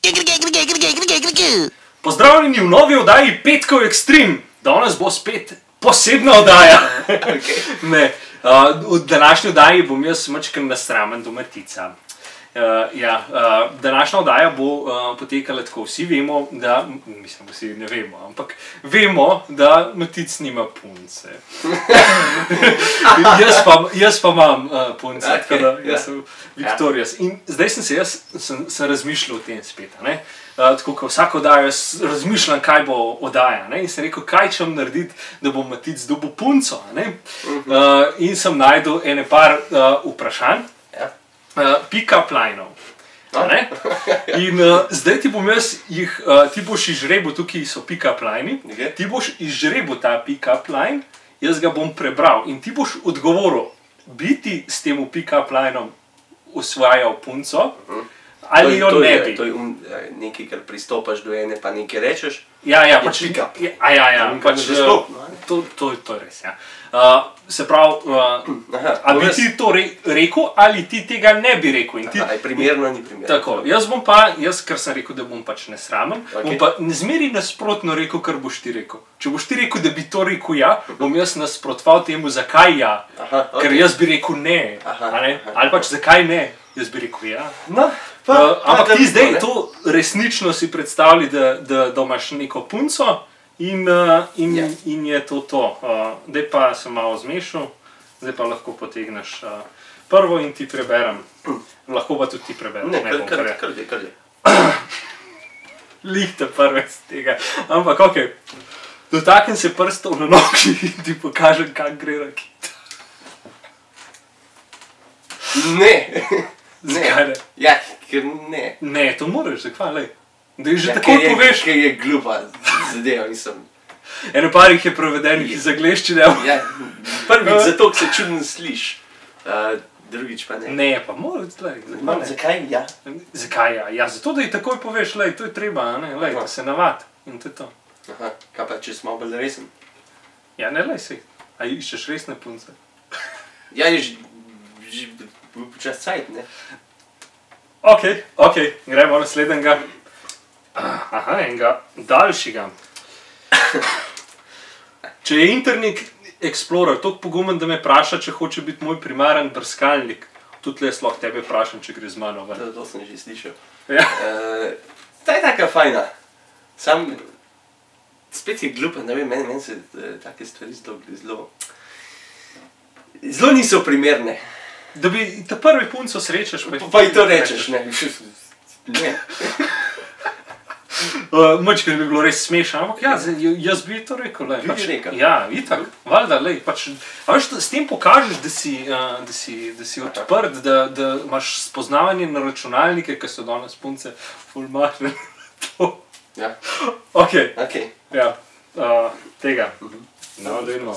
Pozdravljeni v novi oddaji Petkov Extreme. Danes bo spet posebna oddaja. V današnji oddaji bom jaz mačkar nasramen do Matica. Današnja oddaja bo potekala tako. Vsi vemo, da, mislim, vsi ne vemo, ampak vemo, da Matic nima punce. Jaz pa imam punce, tako da jaz sem Victorious. In zdaj sem razmišljal o tem spet, ne? Tako kot vsako oddajo, jaz razmišljam, kaj bo oddaja, ne? In sem rekel, kaj čem narediti, da bo Matic dobil punco, ne? In sem najdel ene par vprašanj, pick-up lineov. In zdaj ti bom jaz jih, ti boš izžrebil, tukaj so pick-up line, ti boš izžrebil ta pick-up line, jaz ga bom prebral in ti boš odgovoril, bi ti s tem pick-up lineom osvajal punco, ali jo ne bi. To je nekaj, kar pristopaš do ene, pa nekaj rečeš. Ja, pač pick-up. To je res, ja. Se pravi, a bi ti to rekel, ali ti tega ne bi rekel. Je primerno, ni primerno. Tako, jaz, ker sem rekel, da bom pač nesramen, bom pa zmeri nasprotno rekel, kar boš ti rekel. Če boš ti rekel, da bi to rekel ja, bom jaz nasprotoval temu, zakaj ja. Ker jaz bi rekel ne, ali pač zakaj ne, jaz bi rekel ja. Ampak ti zdaj to resnično si predstavlji, da imaš neko punco, in je to. Zdaj pa sem malo zmešal, zdaj pa lahko potegneš prvo in ti preberem. Lahko pa tudi ti preberem. Ne, kar je. Lihte prve z tega. Ampak okej, dotaknem se prstov na nogi in ti pokažem, kak gre raketa. Ne. Zakaj ne? Ja, ker ne. Ne, to moraš, zakaj, lej. Da je že tako poveš. Ker je glupa zadeva, mislim. Eno par jih je prevedenih iz angleščine. Ja, prvič zato, ker se čudno sliš. Drugič pa ne. Ne, pa moraš, lej. Zakaj ja? Zakaj ja? Ja, zato da ji takoj poveš, lej, to je treba, ne, lej, da se navad. In to je to. Kaj pa, če smo bolj resen? Ja, ne, lej si. A iščeš resne punce? Ja, je že počas cajt, ne? Okej, gremo naslednjega. Enega daljšega. Če je Internet Explorer toliko pogumen, da me vpraša, če hoče biti moj primaren brskalnik, tudi jaz lahko tebe vprašam, če gre z mano ven. To sem že slišal. Ja. Ta je taka fajna. Sam, spet je glupa, ne vem, meni se take stvari zelo niso primerne. Da bi te prvi punco srečaš, pa ji to rečeš, ne. Ne. Mačkaj bi bilo res smešno, ampak ja, jaz bi to rekel, lej. Bi rekel? Ja, itak, valjda, lej, pač, a veš, s tem pokažeš, da si odprt, da imaš spoznavanje na računalnike, ki so danes punce ful mašne. Ja. Okej. Ja, tega. No, dejno.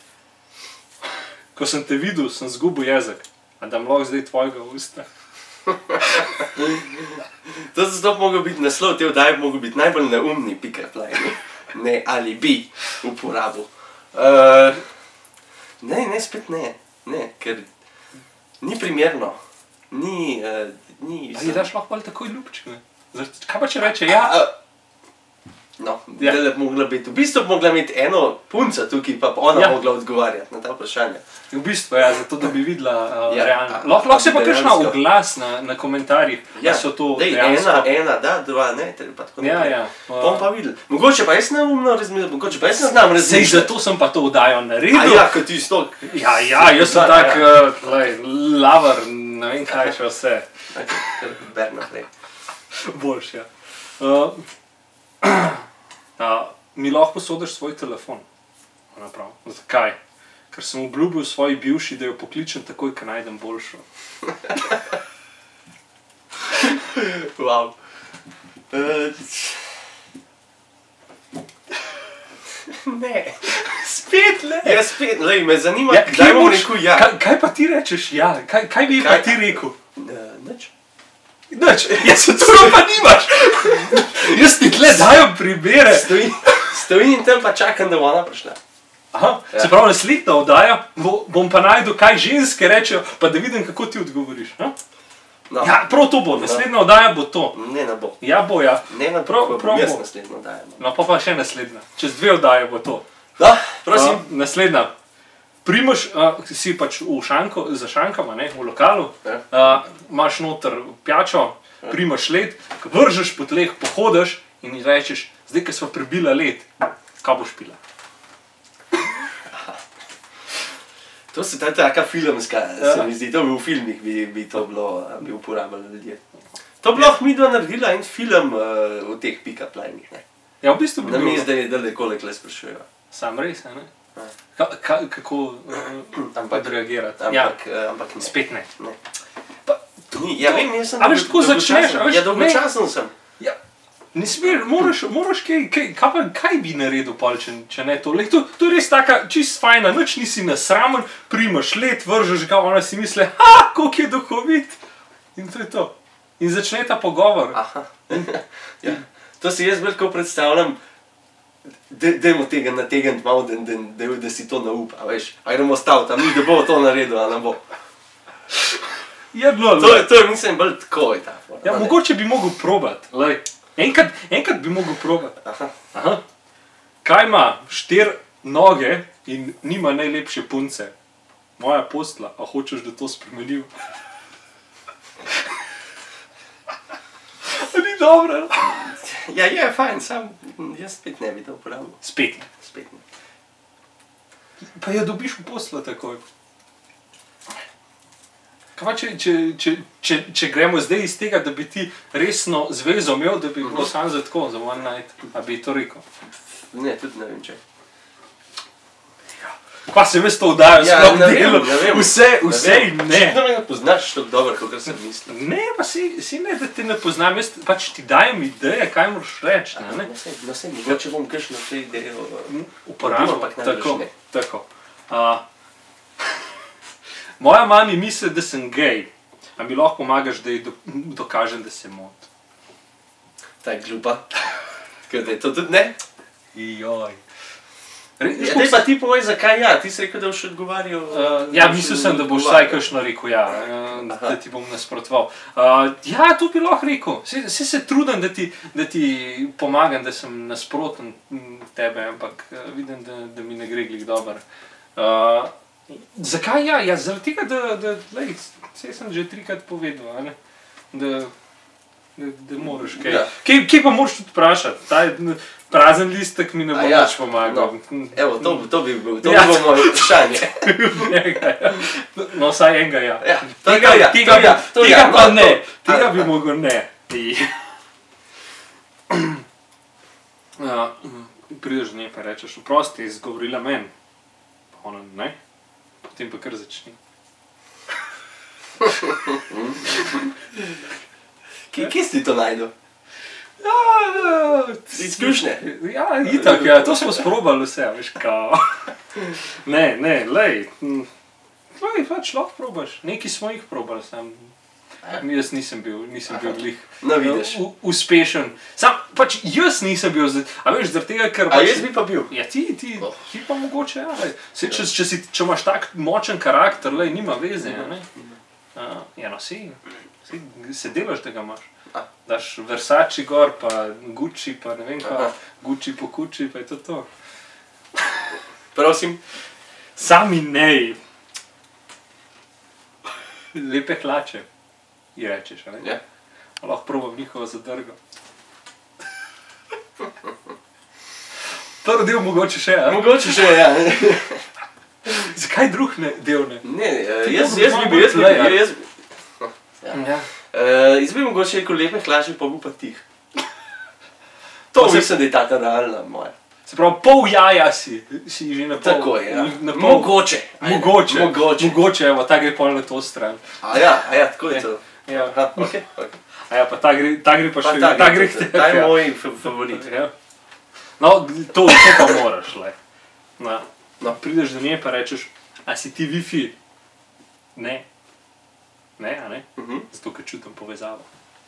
Ko sem te videl, sem zgubil jezik, a da lahko zdaj tvojega usta. To zato mogel biti naslov te oddaje, mogel biti najbolj neumni pick-up line. Ne, ali bi uporabil. Ne, spet ne. Ne, ker ni primerno. Ni... Pa ji daš lahko ali takoj ljubček, ne? Kaj pa če reče ja? No, da bi mogla biti. V bistvu bi mogla imeti eno punco tukaj, pa ona mogla odgovarjati na ta vprašanja. V bistvu, ja, zato da bi videla realno. Lahko se pa kakšna oglas na komentarjih, da so to dejansko. Ena, da, dva, ne, pa tako naprej. Ja. Bom pa videl. Mogoče pa jaz neumno razmišljam, mogoče pa jaz ne znam razmišljati. Sej, zato sem pa to oddajo naredil. Ja, kot ti stok. Ja, jaz sem tak, lavar, ne vem kaj še vse. Ber naprej. Boljš, ja. Mi lahko posodiš svoj telefon. Naprav. Zakaj? Ker sem obljubil svoji bivši, da jo pokličem takoj, ko najdem boljšo. Wow. Ne. Spet le. Ja, spet, lej, me zanima, kdaj bom rekel ja. Kaj pa ti rečeš ja? Kaj bi pa ti rekel? Nič. Nič, jaz se to pa nimaš. Jaz ti tle dajem primere. Stojim in tam pa čakam, da bo ona prišla. Aha, se pravi naslednja oddaja, bom pa najdel, kaj ženske rečejo, pa da vidim, kako ti odgovoriš. No. Ja, prav to bo, naslednja oddaja bo to. Ne, ne bo. Ja, bo, ja. Ne, ne bo, jaz naslednjo oddajo. No, pa še naslednja. Čez 2 oddaje bo to. Da, prosim. Naslednja. Primoš, si pač za šankama, ne, v lokalu, imaš noter pijačo, primaš led, vržeš po tleh, pohodiš in rečeš, zdaj, ko sva prebila led, kaj boš pila? To se taka filmska, se mi zdi, to bi v filmih bi to bilo, bi uporabljali ljudje. To bi lahko midva naredila en film v teh pick-up linih, ne? Ja, v bistvu bi bilo. Na mi zdaj, da nekole kle sprašujejo. Sam res, ne? Kako odreagirati? Ampak ne. Spet ne. Ja, vem, jaz sem dolgočasen. Ja, dolgočasen sem. Ne smer, moraš kaj bi naredil, če ne to. To je res taka čist fajna, nič nisi nasramen, primaš led, vržeš ga, ona si misli, koliko je duhovit. In to je to. In začne ta pogovor. Aha. Ja. To si jaz veliko predstavljam, dajmo tega nategniti malo, da si to naupa, veš. Ajdemo staviti, mi da bo to naredil, a ne bo. To je mislim bolj tako je ta forma. Ja, mogoče bi mogel probati, lej. Enkrat bi mogel probati. Aha. Kaj ima 4 noge in nima najlepše punce? Moja postla, a hočeš, da to spremenim? Ni dobro. Ja, je fajn, sam jaz spet ne bi to uporabil. Spet ne? Spet ne. Pa jo dobiš v posla takoj. Kaj pa, če gremo zdaj iz tega, da bi ti resno zvezo imel, da bi bilo sam za tako, za one night, a bi to rekel? Ne, tudi ne vem, če. Pa se veš to vdajo, sploh delo, vse in ne. Če me ne poznaš tako dobro, kot sem mislil. Ne, pa si ne, da te ne poznam, jaz pač ti dajem ideje, kaj moraš reči. No se, mogoče bom kakšno te idejo uporabil, tako. Moja mami misli, da sem gej, a mi lahko pomagaš, da ji dokažem, da se moti. Ta je glupa. Kaj da je to tudi ne? Joj. Zdaj pa ti povej, zakaj ja, ti si rekel, da boš odgovarjal... Ja, mislil sem, da boš vsaj kakšno rekel ja, da ti bom nasprotoval. Ja, to bi lahko rekel. Se trudim, da ti pomagam, da sem nasproten tebe, ampak vidim, da mi ne gre glih dobro. Zakaj ja? Ja, zaradi tega, da sem že 3-krat povedal, da moraš kaj. Kje pa moraš tudi vprašati? Prazen listek mi ne bo nič pomagal. Evo, to bi bilo moje vprašanje. No, vsaj enega ja. Tega pa ne. Tega bi mogel ne. Prideš do nje pa rečeš, oprosti, izgovorila meni. Pa ona ne. Potem pa kar začni. Kje si to najdel? Izkušnje. Ja, itak, ja, to smo sprobali vse, veš, kao. Ne, lej, pač lahko probaš, neki smo jih probali, sam, jaz nisem bil glih uspešen. Sam, pač jaz nisem bil, a veš, zaradi tega, ker pač... A jaz bi pa bil? Ja, ti pa mogoče, ja, lej. Če imaš tak močen karakter, lej, nima veze, ja, ne? Ja, no, se delaš, da ga imaš. Daš Versace gor, pa Gucci, pa ne vem kaj, Gucci po kuči, pa je to to. Prosim. Sami nej. Lepe hlače, ji rečeš, a ne? Ja. Lahko probam njihovo zadrgo. Prvi del mogoče še, a? Mogoče še, ja. Zakaj drug del ne? Ne, jaz bi Jaz bi mogoče rekel lepe hlače, pa bi pa tih. To mislim, da je taka realna moja. Se pravi, pol jaja si že na pol. Tako je, ja. Mogoče. Mogoče, evo, ta gre pol na to stran. A ja, tako je to. Ja. Ok. A ja, pa ta gre pa še, ta gre k tebi. Ta je moj favorit. No, to pa moraš, le. No, prideš do nje pa rečeš, a si ti Wi-Fi? Ne. Ne, a ne? Zato, ker čutim povezavo.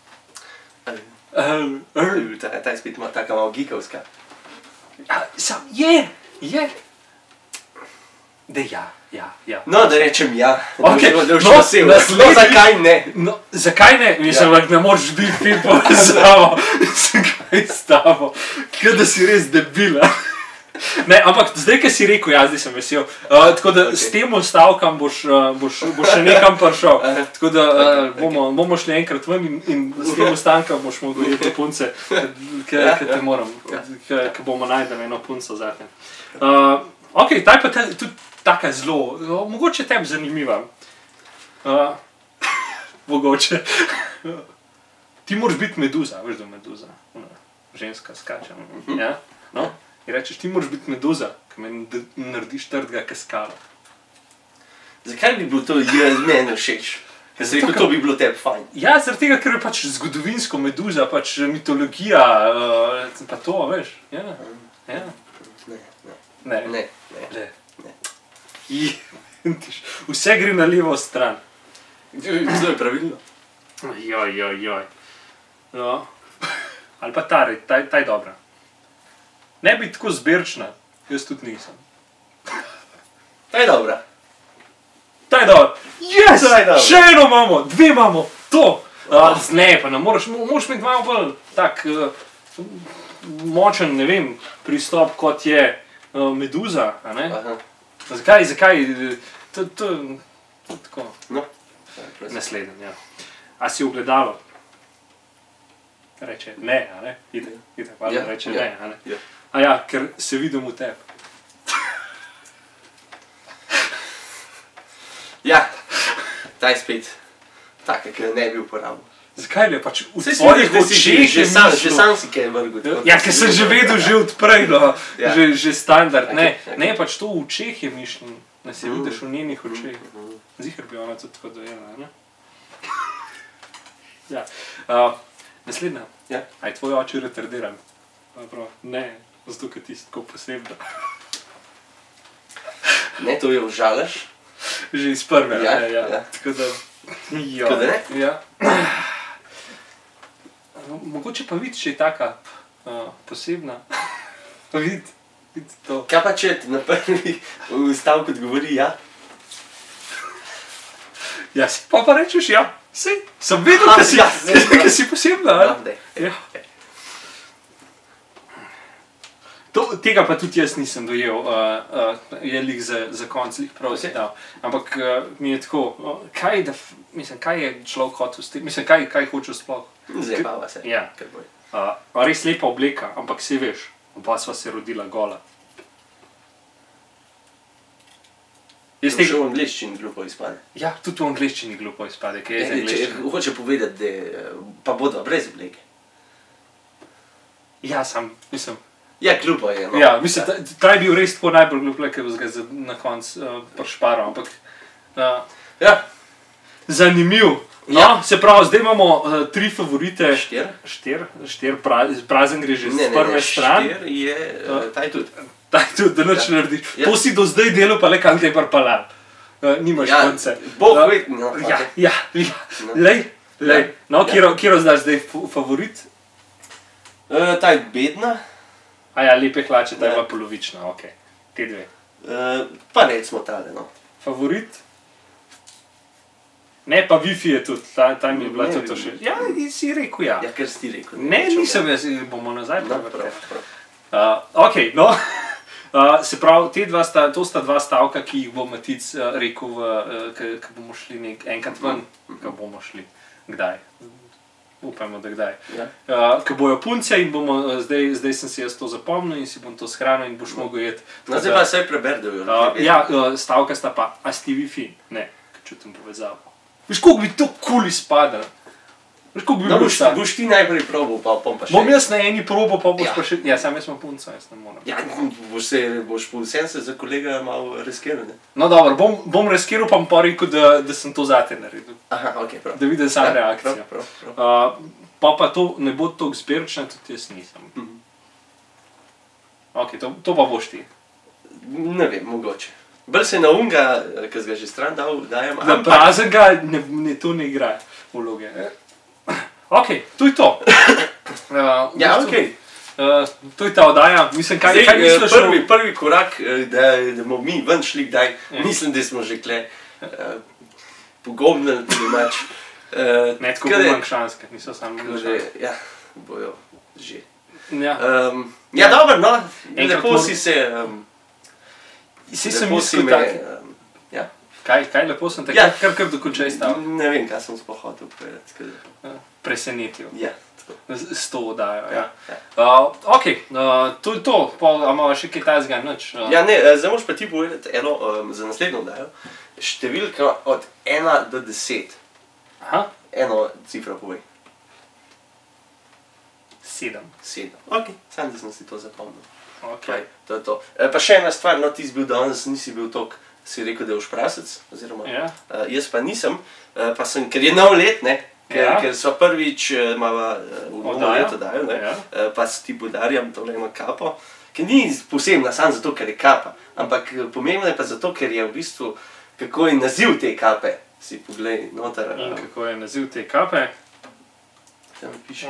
Ta je spet taka malo geekovska. Sam, je! Ja. No, da rečem ja. Okay. Da boš vesel. No, zakaj ne? No, zakaj ne? Mislim, da ne moreš biti film povezavo. Zakaj s tabo? Kaj da si res debila. Ne, ampak zdaj, kaj si rekel, zdaj sem vesel. Tako da s tem stavkam boš še nekam prišel. Tako da bomo šli enkrat ven in s tem stavkam boš mogel iti punce, ker te moram, ker bomo najdeli eno punco zate. Ok, taj pa tudi taka zelo, mogoče tebi zanimiva. Mogoče. Ti moraš biti meduza, veš da meduza. Ženska skača. Ja? No? In rečeš, ti moraš biti meduza, ki me narediš trdega kaskala. Zakaj bi bilo to meni všeč? Ker si rekel, to bi bilo tebi fajn. Ja, zaradi tega, ker je pač zgodovinsko meduza, pač mitologija, pa to, veš. Ja. Ne. Vse gre na levo stran. To je pravilno. Joj. No. Ali pa ta je dobra. Ne bi tako zbirčna, jaz tudi nisem. Ta je dobra. Ta je dobra. Yes! Še eno imamo, dve imamo, to. Ne, pa ne moraš imeti malo bolj tak močen, ne vem, pristop, kot je meduza, a ne? Zakaj? To je tako. Naslednji, ja. A si ogledalo? Reče ne, a ne? Ide, hvala, reče ne, a ne? A ja, ker se vidim v tebi. Ja, ta je spet taka, ki ne bi uporabil. Zakaj ne? Pač v tvojih očeh je mišljeno. Že sam si kaj vrgel. Ja, ker sem že vedel že odprej, no. Že standard. Ne, pač to v očeh je mišljeno. Da se vidiš v njenih očeh. Ziher bi ona tudi tako dojela, ne? Ja. Naslednja. A je tvoj oči retardiran? Ne, zato ker ti si tako posebna. Ne, to je užalaš. Že iz prve, ja. Tako da... Tako da ne? Ja. Mogoče pa vidi, če je taka posebna. Vidi to. Kaj pa če na prvi stavku odgovori ja? Ja, si pa rečeš ja. Sej, sem vedel, da si posebna. Ja. Tega pa tudi jaz nisem dojel, je lik za konc lih prav si dal. Ampak mi je tako, kaj je človek hotel s tem, kaj hoče sploh? Zajebava se. Ja. Res lepa obleka, ampak si veš, oba sva se rodila gola. Še v angliščini glupo izpade. Ja, tudi v angliščini glupo izpade, kaj je za angliščino. Hoče povedati, da pa bodo brez obleke. Ja, mislim... Ja, glupo je, no. Ja, mislim, ta je bil res tako najbolj glup, ker bi ga na konc prišparal, ampak... Ja. Zanimiv. No, se pravi, zdaj imamo 3 favorite. 4, prazen gre že z prve stran. Ne, 4 je, ta je tudi. Da nič narediš. To si do zdaj delal, pa le kam te je pripalal. Nimaš konce. Bog ved, no. Ja. Lej. No, kjero znaš zdaj favorit? Ta je bedna. A ja, lepe hlače, ta je pa polovična, ok. Te dve. Pa recimo tale, no. Favorit? Ne, pa Wi-Fi je tudi, ta mi je bila tudi to še. Ja, si rekel ja. Ja, ker si rekel. Ne, nisem jaz, bomo nazaj prevrteli. Ok, no. Se pravi, to sta dva stavka, ki jih bo Matic rekel, ko bomo šli enkrat ven, ko bomo šli. Kdaj? Upajmo, da kdaj. Ko bojo punce in bomo, zdaj sem si jaz to zapomnil in si bom to shranil in boš mogel jeti. No, zdaj pa vse preberdajo. Ja, stavka sta pa, a si ti Wi-Fi? Ne, čutim povezavo. Veš, koliko bi to kul izpadalo? Veš, koliko bi bilo šta? Boš ti najprej probal, pa bom pa še. Bom jaz na eni probal, pa boš pa še... Ja, sam jaz imam punca, jaz ne moram. Ja, boš po vsem se za kolega malo reskiral, ne? No, dobro, bom reskiral, pa bom pa rekel, da sem to zate naredil. Aha, ok, prav. Da vidim sam reakcijo. Pa to ne bo toliko zbirčno, tudi jaz nisem. Ok, to pa boš ti. Ne vem, mogoče. Bolj se na unga, ki ga že stran dajem, ampak... Na prazenga to ne igra vloge. Ok, to je to. Ja, ok. To je ta oddaja. Mislim, kaj misliš? Prvi korak, da bomo mi ven šli kdaj. Mislim, da smo že kle pogobnili tudi mač. Ne tako Bumankšanske, niso sami Bumankšanske. Ja, bojo že. Ja, dobro, no. Lepo si se... Si se mislil tak... Kaj lepo sem te, kar dokončaj stav? Ne vem, kaj sem sploh hotel povedati. Presenetil. Ja. S to oddajo, ja. Ok, to je to, a malo še kaj tajzga, nič. Ja, ne, zdaj moš pa ti povedati eno za naslednjo oddajo. Številka od 1 do 10. Aha. Eno cifra povej. 7. Ok, sam da sem si to zapomnil. Ok. To je to. Pa še ena stvar, no ti si bil danes, nisi bil toliko, si rekel, da je všprasec, oziroma jaz pa nisem, pa sem, ker je nov let, ne, ker so prvič mava v novo leto dajo, ne, pa si ti podarjam tole eno kapo, ki ni posebna samo zato, ker je kapa, ampak pomembno je pa zato, ker je v bistvu, kako je naziv te kape, si poglej noter. Kako je naziv te kape? Tam piše.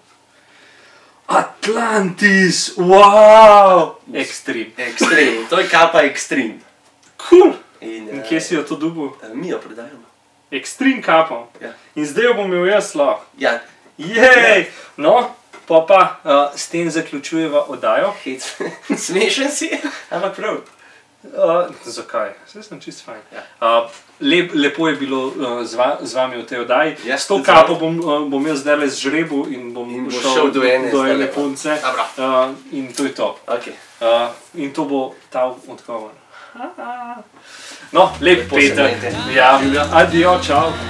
Atlantis, wow! Extreme. To je kapa Extreme. Cool! In kje si jo to dobil? Mi jo prodajamo. Extreme kapo? Ja. In zdaj jo bom imel jaz lahko? Ja. Jej! No, pa s tem zaključujeva oddajo. Smešen si, ampak prav. Zakaj? Vse sem čist fajn. Lepo je bilo z vami v tej oddaji. S to kapo bom jaz zdaj zžrebil in bom šel do ene punce. In to je to. In to bo ta odgovor. No, lep petek. Adijo, čau.